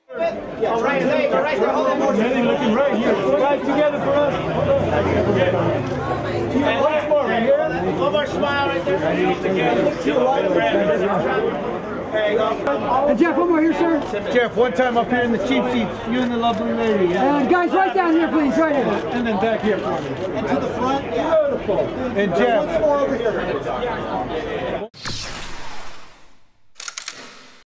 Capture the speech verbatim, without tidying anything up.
Yeah, right, right, right there. Hold on more. Looking right here. Guys, together for us. Once more, right here. One more smile right there. There you go. And Jeff, one more here, sir. Jeff, one time up here in the cheap seats, you and the lovely lady. Yeah. And guys, right down here, please, right here. And then back here for me. And to the front. Yeah. Beautiful. And Jeff. Once more over here.